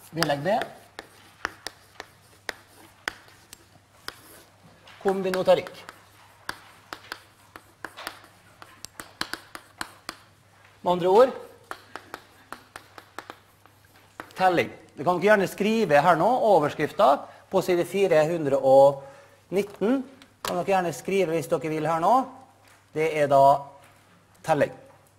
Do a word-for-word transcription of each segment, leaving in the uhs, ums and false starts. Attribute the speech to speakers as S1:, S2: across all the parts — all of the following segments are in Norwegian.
S1: Vedlegg det. Kombinatorikk. Med andre ord, telling. Du kan gjerne skrive her nå, overskriften på side fire hundre og nitten. Kan dere gjerne skrive hvis dere vil her nå. Det er da telling.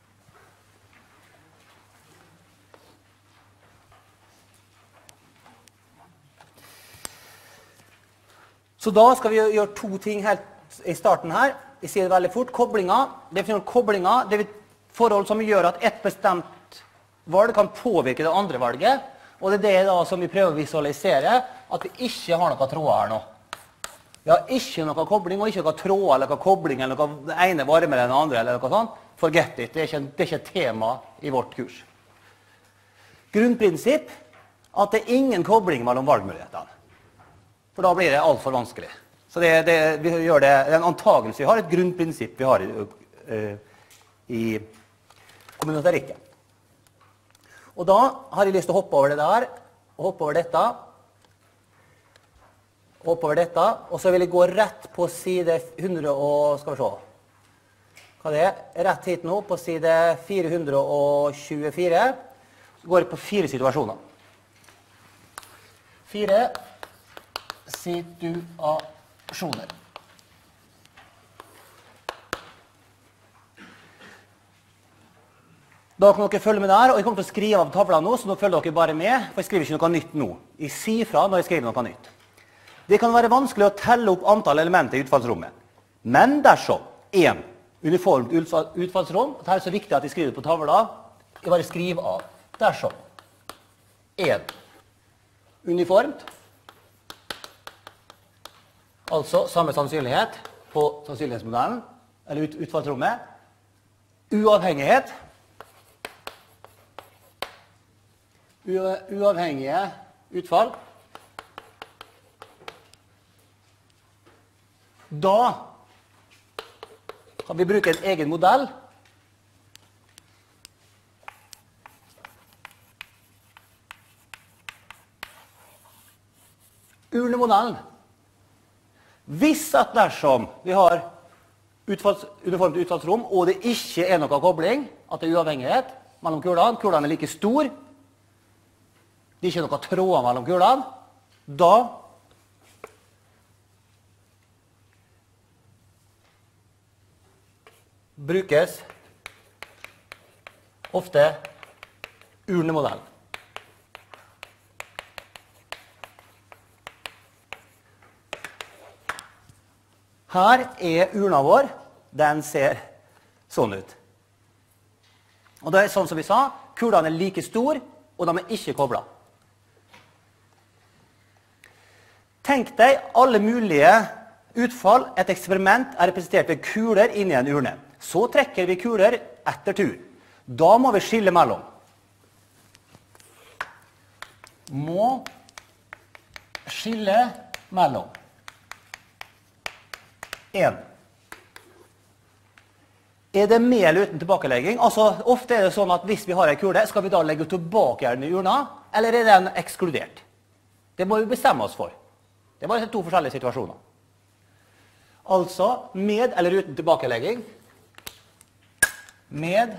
S1: Så da skal vi gjøre to ting helt i starten her. Jeg sier det veldig fort. Koblinger. Definisjon koblinger. Det er forhold som gjør at et bestemt valg kan påvirke det andre valget. Og det er det da som vi prøver å visualisere, at vi ikke har noen tråder her nå. Vi har ikke noen kobling, og ikke noen tråder, eller noen kobling, eller noe det ene varmere enn det andre, eller noe sånt. Forget it. Det er ikke, det er ikke et tema i vårt kurs. Grunnprinsipp, at det er ingen kobling mellom valgmulighetene. For da blir det alt for vanskelig. Så det, det, vi gjør det, det er en antagelse vi har, et grunnprinsipp vi har i, uh, i kombinatorikken. Og da har jeg lyst til å hoppe over det der, og hoppe over dette, hoppe over dette, og så vil jeg gå rett på side hundre og, skal vi se, hva det er, rett hit nå på side fire hundre og tjuefire, så går jeg på fire situasjoner. Fire situasjoner. Da kan dere følge med der, og jeg kommer til å skrive av tavla nå, så nå følger dere bare med, for jeg skriver ikke noe nytt nå. Jeg sier fra når jeg skriver noe nytt. Det kan være vanskelig å telle opp antall elementer i utfallsrommet. Men dersom en uniformt utfallsrom, det er så viktig at jeg skriver på tavla, jeg bare skriver av. Dersom en uniformt, altså samme sannsynlighet på sannsynlighetsmodellen, eller ut, utfallsrommet, uavhengighet, uavhengige utfall, da kan vi bruke en egen modell urnemodellen. Hvis at dersom vi har utfalls, uniformt utfallsrom, og det ikke er noe kobling, at det er uavhengighet mellom kulene, kulene er like stor, det er ikke noe tråder mellom kulene, da brukes ofte urnemodellen. Her er urna vår, den ser sånn ut. Og det er sånn som vi sa, kulene er like stor, og de er ikke koblet. Tenk deg alle mulige utfall. Et eksperiment er representert ved kuler inni en urne. Så trekker vi kuler etter tur. Da må vi skille mellom. Må skille mellom. En. Er det med eller uten tilbakelegging? Altså, ofte er det sånn at hvis vi har en kule, skal vi da legge tilbake den i urna, eller er den ekskludert? Det må vi bestemme oss for. Det er bare to forskjellige situasjoner. Altså, med eller uten tilbakelegging. Med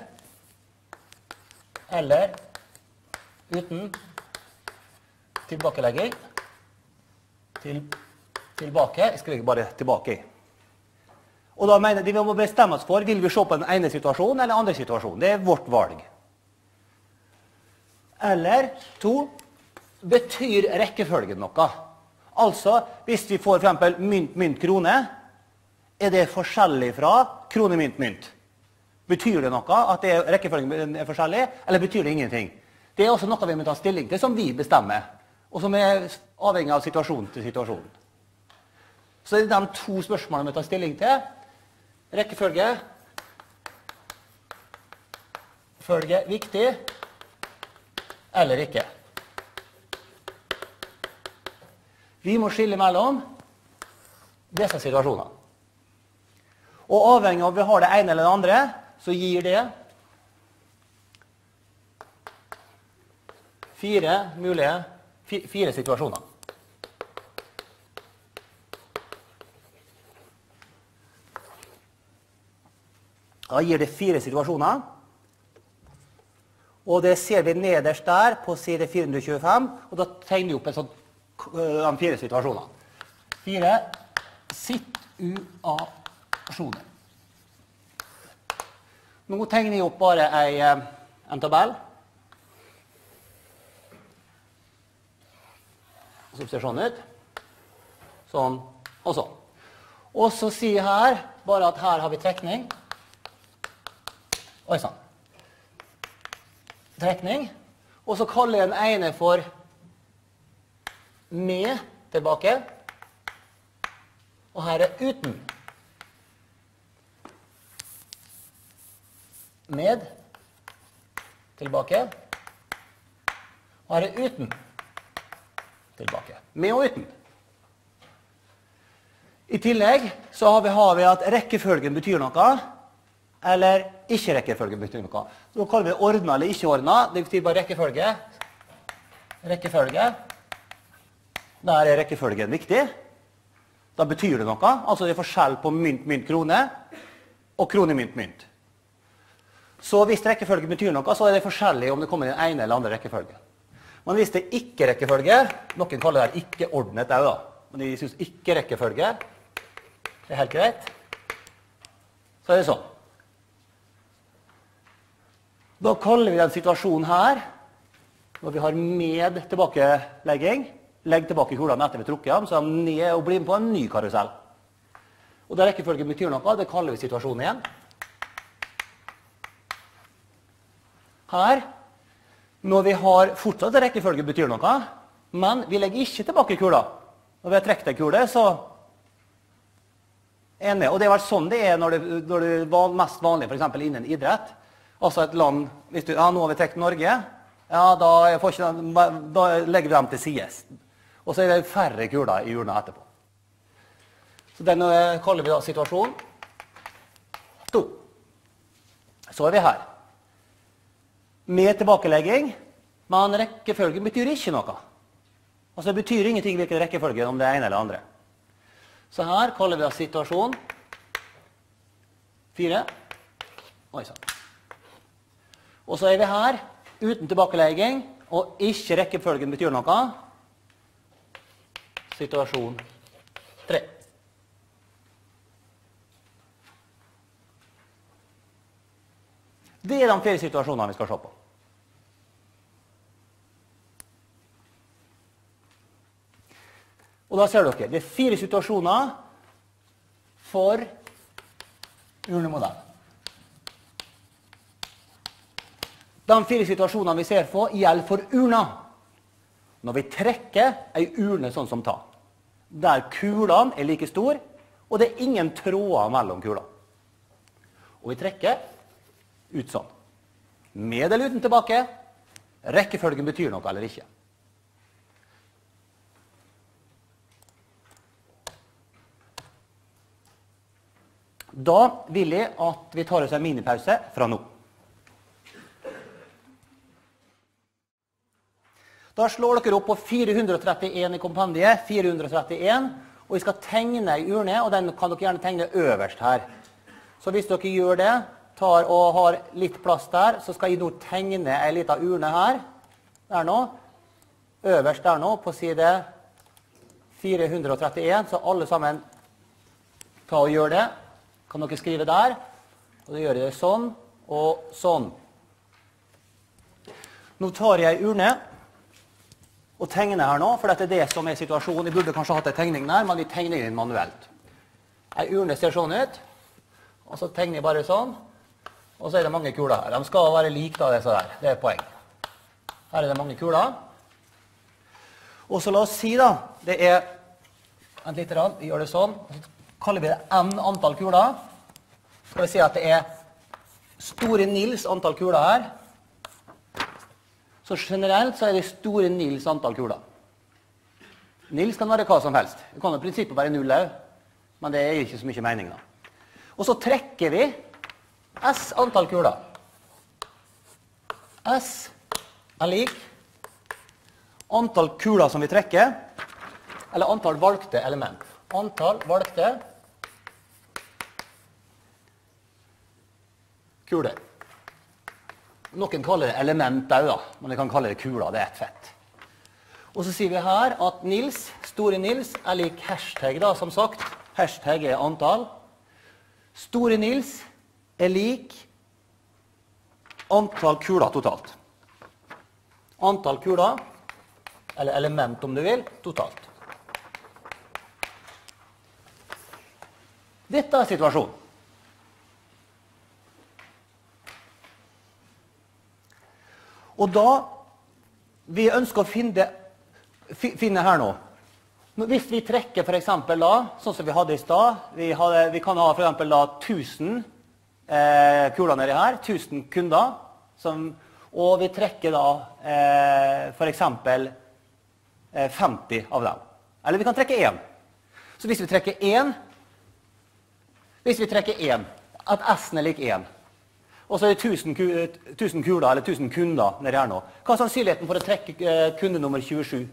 S1: eller uten tilbakelegging. Til, tilbake. Jeg skriver bare tilbake i. Og da mener de vi må bestemme oss for, vil vi se på den ene situasjonen eller den andre situasjonen. Det er vårt valg. Eller to, betyr rekkefølgen noe. Altså, hvis vi får for eksempel mynt, mynt, krone, er det forskjellig fra krone, mynt, mynt. Betyr det noe at det er, rekkefølgen er forskjellig, eller betyr det ingenting? Det er også noe vi må ta stilling til, som vi bestemmer, og som er avhengig av situasjon til situasjon. Så det er de to spørsmålene vi tar stilling til. Rekkefølge. Følge viktig, eller ikke. Vi må skille mellom disse situasjonene. Og avhengig av om vi har det ene eller det andre, så gir det fire mulige fire situasjoner. Da gir det fire situasjoner. Og det ser vi nederst der på side fire hundre tjuefem, og da tegner vi opp en sånn, de fire situasjoner. Fire situasjoner. Nå tegner jeg opp bare en, en tabell. Så ser sånn ut. Sånn og sånn. Og så sier jeg her, bare at her har vi trekning. Oi, sånn. Trekning. Og så kaller jeg den ene for med tilbake. Og her er uten. Med tilbake. Og her er uten tilbake. Med og uten. I tillegg så har vi, har vi at rekkefølgen betyr noe, eller ikke rekkefølgen betyr noe. Så kaller vi det ordnet eller ikke ordnet. Det betyr bare rekkefølge. Rekkefølge. Der er rekkefølgen viktig. Da betyr det noe. Altså det er forskjell på mynt, mynt, krone og krone, mynt, mynt. Så hvis rekkefølge betyr noe, så er det forskjellig om det kommer i den ene eller andre rekkefølge. Men hvis det ikke rekkefølge, noen kaller det ikke ordnet også da. Men de synes ikke rekkefølge, det er helt greit. Så er det sånn. Da kaller vi den situasjonen her, når vi har med tilbakelegging, legg tilbake kulene etter vi trukker dem, så er de ned og blir med på en ny karusell. Og da rekkefølge betyr noe, det kaller vi situasjonen igjen. Her, når vi har fortsatt rekkefølge betyr noe, men vi legger ikke tilbake kula. Når vi har trekt en kule, så er med. Og det er vel sånn det er når det, når det er mest vanlig, for eksempel innen idrett. Altså et land, hvis du, ja, nå har vi trekt Norge, ja, da, får ikke, da legger vi dem til sides. Og så er det færre kuler i urna etterpå. Så den kaller vi da situasjon to. Så er vi her. Med tilbakelegging, men rekkefølgen betyr ikke noe. Altså det betyr ingenting hvilken rekkefølge om det er ene eller andre. Så her kaller vi da situasjon fire. Oi, sånn. Og så er vi her, uten tilbakelegging, og ikke rekkefølgen betyr noe. Situasjon tre. Det er de flere situasjonene vi skal se på. Og da ser dere, det er fire situasjoner for urnemodell. De fire situasjonene vi ser på gjelder for urna. Når vi trekker en urne sånn som ta, der kulene er like stor, og det er ingen tråder mellom kulene. Og vi trekker ut sånn. Med eller uten tilbake, rekkefølgen betyr noe eller ikke. Da vil jeg at vi tar oss en minipause fra nå. Da slår dere opp på fire hundre trettien i kompendiet, fire hundre trettien, og vi skal tegne en urne, og den kan dere gjerne tegne øverst her. Så hvis dere gjør det, tar og har litt plass der, så skal jeg nå tegne en liten urne her, der nå, øverst der nå, på side fire hundre trettien, så alle sammen ta og gjør det. Kan dere skrive der, og da gjør jeg det sånn og sånn. Nå tar jeg en urne, og tegner her nå, for dette er det som er situasjonen. Jeg burde kanskje hatt en tegning der, men vi tegner den manuelt. En urne ser sånn ut, og så tegner jeg bare sånn, og så er det mange kuler her. De skal være like da, disse der. Det er et poeng. Her er det mange kuler. Og så la oss si da, det er, vent litt, vi gjør det sånn, og så kaller vi det n antall kuler. Skal vi si at det er store Nils antall kuler her. Så generelt så er det store Nils antall kuler. Nils kan være hva som helst. Det kan i prinsippet være null også, men det er ikke så mye mening da. Og så trekker vi S antall kuler. S er lik antall kuler som vi trekker, eller antall valgte element. Antall valgte kuler. Noen kaller det element da, men vi kan kalle det kuler, det er et fett. Og så sier vi her at Nils, store Nils, er lik hashtag da, som sagt. Hashtag er antall. Store Nils er lik antall kuler totalt. Antall kuler, eller element om du vil, totalt. Dette er situasjonen. Og da, vi ønsker å finne, finne her nå. Hvis vi trekker for eksempel da, sånn som vi hadde i stad, vi, hadde, vi kan ha for eksempel da tusen eh, kuler nedi her, tusen kunder, som, og vi trekker da eh, for eksempel eh, femti av dem. Eller vi kan trekke én. Så hvis vi trekker én, hvis vi trekker én, at S-en er lik én, og så er det tusen, tusen kuler, eller tusen kunder nedi her nå. Hva er sannsynligheten for å trekke eh, kunde nummer tjuesju?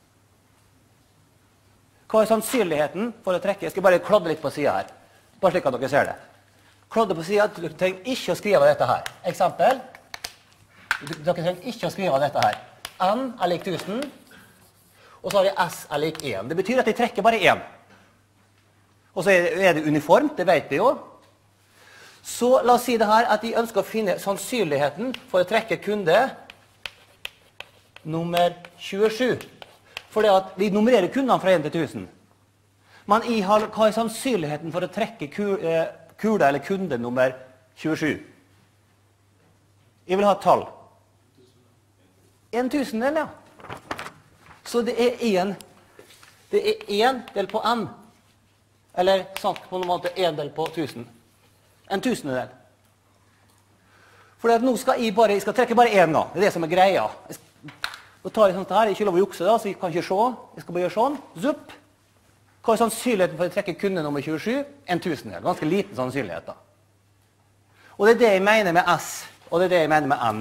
S1: Hva er sannsynligheten for å trekke? Jeg skal bare kladde litt på siden her, bare slik at dere ser det. Kladde på siden, dere trenger ikke å skrive dette her. Eksempel, dere trenger ikke å skrive dette her. N er lik tusen, og så har vi S er lik én. Det betyr at de trekker bare én. Og så er det uniformt, det vet vi jo. Så la oss si det her at de ønsker å finne sannsynligheten for å trekke kunde nummer tjuesju. Fordi at vi nummererer kundene fra én til tusen. Men i hva er sannsynligheten for å trekke kule eller kunde nummer tjuesju? Jeg vil ha et tall. En tusendel, ja. Så det er en, det er en del på n. Eller sant, på noen måte en del på tusen. En tusendel. Fordi at nå skal jeg bare, jeg skal trekke bare én gang. Det er det som er greia. Og tar jeg sånt her, jeg ikke lov å jukse da, så jeg kan ikke se. Jeg skal bare gjøre sånn. Zupp. Hva er sannsynligheten for å trekke kunde nummer tjuesju? En tusendel. Ganske liten sannsynlighet da. Og det er det jeg mener med S, og det er det jeg mener med N.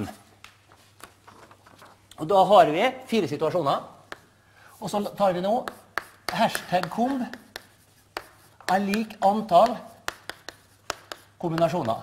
S1: Og da har vi fire situasjoner. Og så tar vi nå hashtag kom er lik antall kombinasjoner.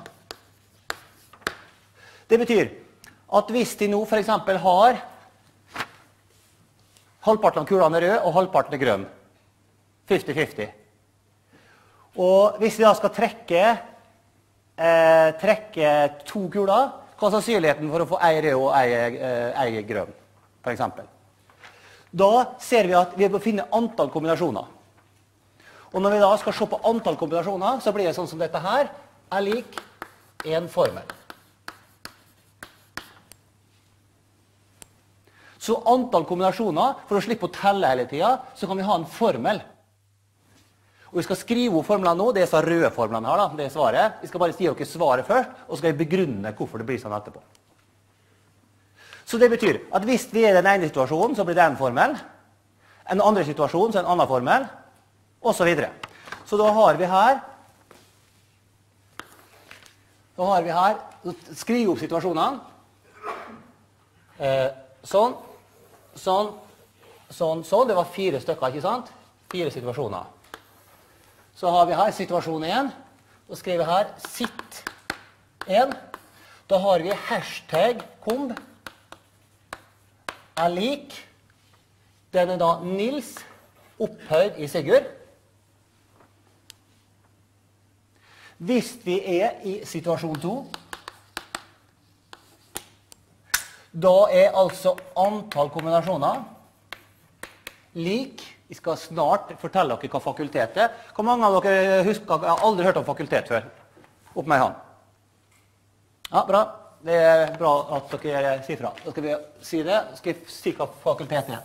S1: Det betyr at hvis de nå for eksempel har halvparten av kulene er rød og halvparten er grønn, femti femti. Og hvis vi da skal trekke, eh, trekke to kuler, hva er sannsynligheten for å få ei rød og ei, eh, ei grønn, for eksempel? Da ser vi at vi er på å finne antall kombinasjoner. Og når vi da skal se på antall kombinasjoner, så blir det sånn som dette her, er lik en formel. Så antall kombinasjoner, for å slippe å telle hele tiden, så kan vi ha en formel. Og vi skal skrive opp formelen nå, det er så røde formelen her da, det er svaret. Vi skal bare si dere svaret først, og så skal jeg begrunne hvorfor det blir sånn etterpå. Så det betyr at hvis vi er i den ene situasjonen, så blir det en formel. En andre situasjon, så er det en annen formel, og så videre. Så da har vi her, da har vi her, skriv opp situasjonene. Eh, sånn, sånn, sånn, sånn. Det var fire stykker, ikke sant? Fire situasjoner. Så har vi her situasjon én, og skriver her sitt én. Da har vi hashtag komb er lik, den er da Nils opphøyd i Sigurd. Hvis vi er i situasjon to, da er altså antall kombinasjoner lik, vi skal snart fortelle dere hva fakultet er. Hvor mange av dere husker, jeg har aldri hørt om fakultet før? Opp med han. Ja, bra. Det er bra at dere sier fra. Da skal vi si det. Da skal vi si hva fakultet er.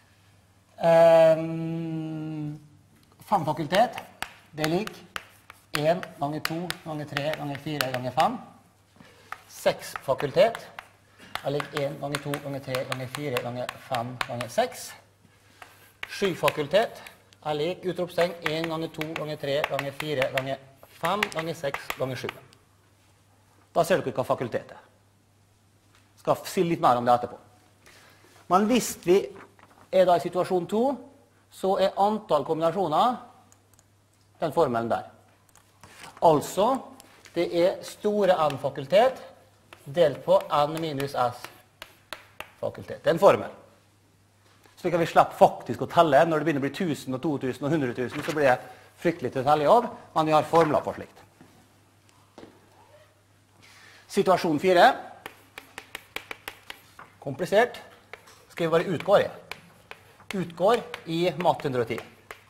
S1: Um, fem fakultet, det er lik en ganger to, ganger tre, ganger fire, ganger fem. Seks fakultet er lik en ganger to, ganger tre, ganger fire, ganger fem, ganger seks. Sju fakultet er lik utropstegn en ganger to, ganger tre, ganger fire, ganger fem, ganger seks, ganger sju. Da ser dere hva fakultet er. Jeg skal si litt mer om det etterpå. Men hvis vi er da i situasjon to, så er antall kombinasjoner den formelen der. Altså, det er store N-fakultet delt på N minus S-fakultet. Det er en formel. Slik at vi slipper faktisk å telle. Når det begynner å bli tusen og to tusen og hundre tusen, så blir det fryktelig til å telle jobb, men vi har formler for slikt. Situasjon fire. Komplisert. Skal vi bare utgå i. Utgår i matte hundre og ti.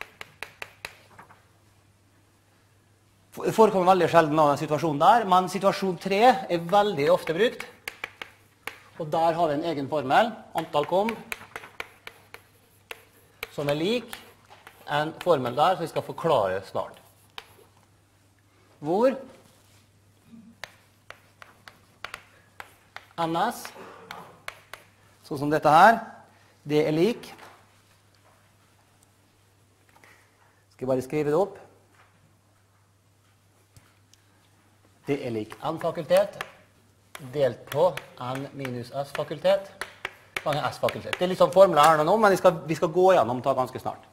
S1: Det forekommer veldig sjelden av den situasjonen der, men situasjon tre er veldig ofte brukt. Og der har vi en egen formel, antall kom, som er lik en formel der, som vi skal forklare snart. Hvor ns, sånn som dette her, det er lik. Skal jeg bare skrive det opp. Det er lik N-fakultet, delt på N minus S-fakultet, ganger S-fakultet. Det er litt sånn formler her nå, men vi skal, vi skal gå gjennom det ganske snart.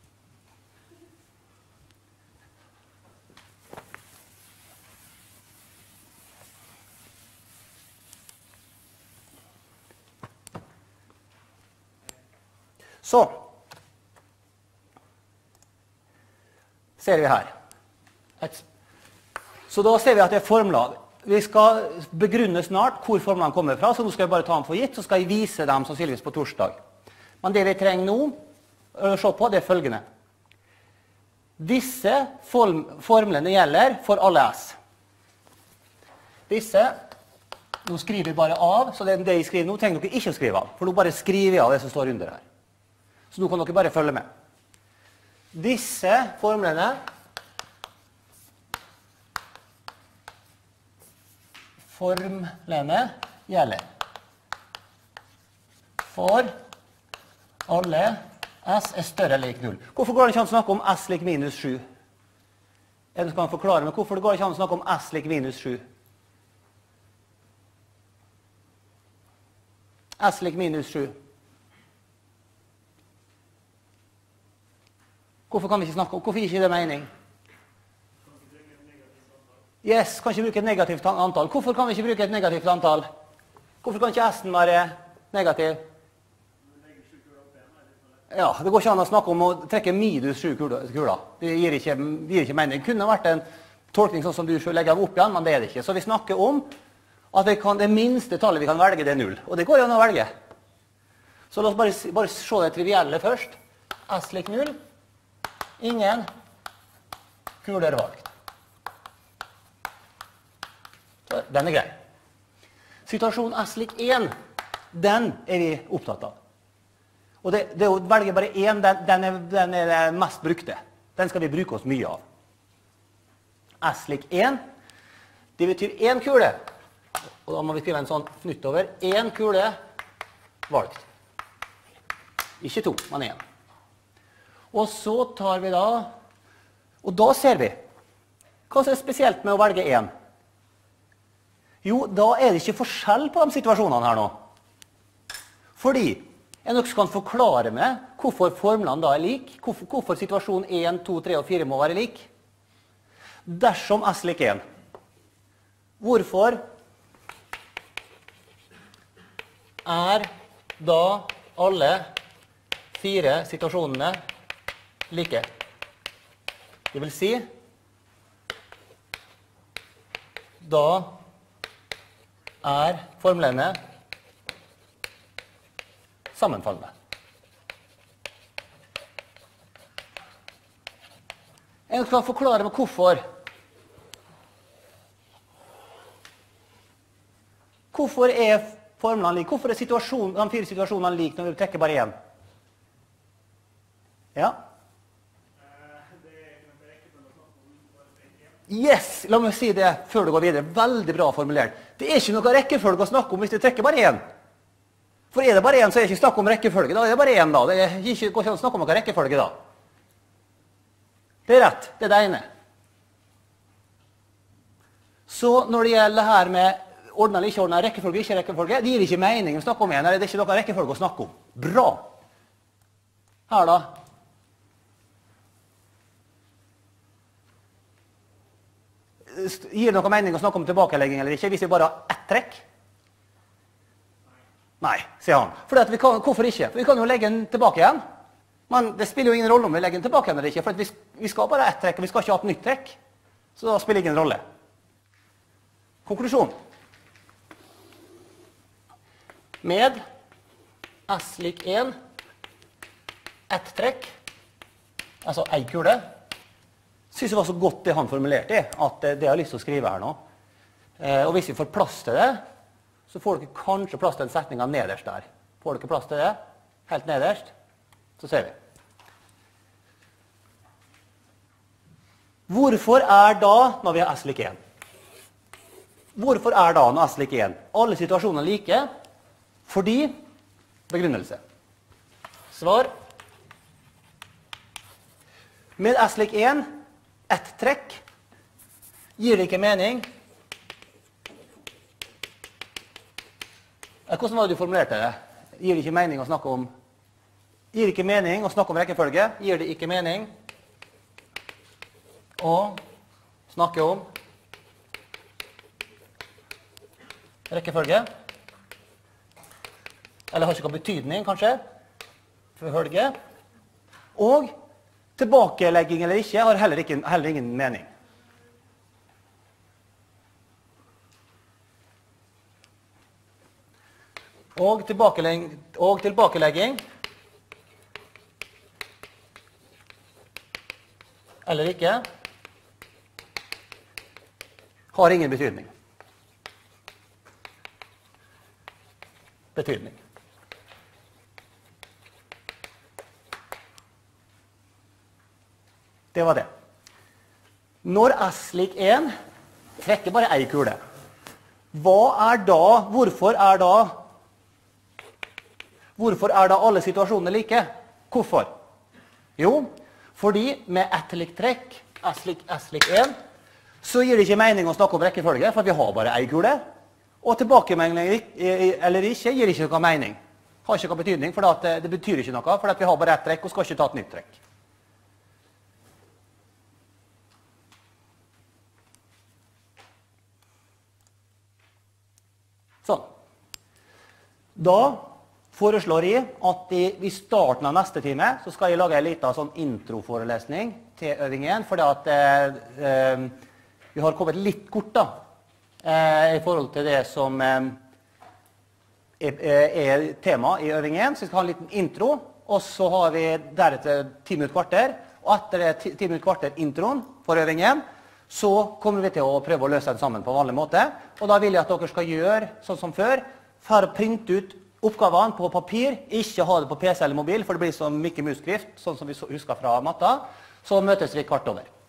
S1: Så, ser vi her. Et Så da ser vi at det er formler. Vi skal begrunne snart hvor formlene kommer fra, så nå skal jeg bare ta dem for gitt, så skal jeg vise dem sannsynligvis på torsdag. Men det vi trenger nå å se på, det er følgende. Disse form formlene gjelder for alle S. Disse, nå skriver vi bare av, så det, det jeg skriver nå trenger dere ikke å skrive av, for nå bare skriver jeg av det som står under her. Så nå kan dere bare følge med. Disse formlene Formlene gjelder for alle S er større eller lik null. Hvorfor går det ikke an å snakke om S lik minus sju? Er det skal forklare meg hvorfor det går ikke an å snakke om S lik minus sju? S lik minus sju. Hvorfor kan vi ikke snakke om? Hvorfor ikke det mening? Yes, kan ikke bruke et negativt antall. Hvorfor kan vi ikke bruke et negativt antall? Hvorfor kan ikke S-en være negativ? Ja, det går ikke an å snakke om å trekke minus sju kuler. Det gir ikke, det gir ikke mening. Det kunne vært en tolkning sånn som du selv legger opp igjen, men det er det ikke. Så vi snakker om at vi kan, det minste tallet vi kan velge, det er null. Og det går jo an å velge. Så la oss bare, bare se det trivielle først. S lik null. Ingen kuler valgt. Den er grei. Situasjon S lik én, den er vi opptatt av. Og det, det å velge bare én, den, den, er, den er det mest brukte. Den skal vi bruke oss mye av. S lik én, det betyr én kule. Og da må vi skrive en sånn fnytt over. Én kule valgt. Ikke to, men én. Og så tar vi da, og da ser vi, hva som er spesielt med å velge én? Jo, da er det ikke forskjell på de situasjonene her nå. Fordi, jeg nok kan forklare meg hvorfor formlene da er lik, hvorfor, hvorfor situasjon én, to, tre og fire må være lik. Dersom S lik én. Hvorfor er da alle fire situasjonene like? Det vil si, da er formlene sammenfallende. Jeg skal forklare meg hvorfor. Hvorfor er formlene like? Hvorfor er situasjon, de fire situasjonene like når vi trekker bare én? Ja? Yes, la meg si det før du går videre. Veldig bra formulert. Det er ikke noe rekkefølge å snakke om hvis du trekker bare én. For er det bare én, så er det ikke snakk om rekkefølge. Da er det bare én da. Det er ikke går ikke an å snakke om noe rekkefølge da. Det er rett. Det er det ene. Så når det gjelder det her med ordnet eller ikke ordnet, rekkefølge, ikke rekkefølge, det gir ikke mening å snakke om igjen. Det er ikke noe rekkefølge å snakke om. Bra. Her da. Gir det noe mening å snakke om tilbakelegging eller ikke, hvis vi bare har ett trekk? Nei, sier han. For vi kan, hvorfor ikke? For vi kan jo legge den tilbake igjen. Men det spiller jo ingen rolle om vi legger den tilbake igjen eller ikke, for vi, vi skal bare ha ett trekk, og vi skal ikke ha et nytt trekk. Så da spiller det ingen rolle. Konklusjon. Med S lik én, ett trekk, altså en kule, synes det var så godt det han formulerte i, at det har jeg lyst til å skrive her nå. Eh, og hvis vi får plass til det, så får dere kanskje plass til den setningen nederst der. Får dere plass til det? Helt nederst. Så ser vi. Hvorfor er da, når vi har S lik én? Hvorfor er da når S lik én? Alle situasjoner like, fordi begrunnelse. Svar. Med S lik én, ett trekk, gir det ikke mening. Hvordan var det du formulerte det? Gir det ikke mening å snakke om Gir det ikke mening å snakke om rekkefølge? Gir det ikke mening å snakke om rekkefølge? Eller har ikke noen betydning, kanskje? Følge. Og tilbakelegging eller ikke har heller, ikke, heller ingen mening. Og tilbakelegging, og tilbakelegging eller ikke har ingen betydning. Betydning. Det var det. Når S lik én trekker bare ei kule, hva er da, hvorfor er da, hvorfor er da alle situasjoner like? Hvorfor? Jo, fordi med ett likt trekk, S lik, S lik én, så gir det ikke mening å snakke om rekkefølge, for vi har bare ei kule. Og tilbakemelding eller ikke gir ikke noe mening. Har ikke noe betydning, for det, det betyr ikke noe, for vi har bare ett trekk og skal ikke ta et nytt trekk. Sånn. Da foreslår jeg at i, i starten av neste time så skal jeg lage en liten sånn introforelesning til øvingen, fordi at eh, vi har kommet litt kort da, eh, i forhold til det som eh, er, er tema i øvingen. Så vi skal ha en liten intro, og så har vi deretter ti minutter kvarter, og etter det ti minutter kvarter introen for øvingen, så kommer vi til å prøve å løse den sammen på vanlig måte. Og da vil jeg at dere skal gjøre sånn som før, for å printe ut oppgavene på papir, ikke ha det på P C eller mobil, for det blir så mye musskrift, sånn som vi husker fra matta, så møtes vi kvart over.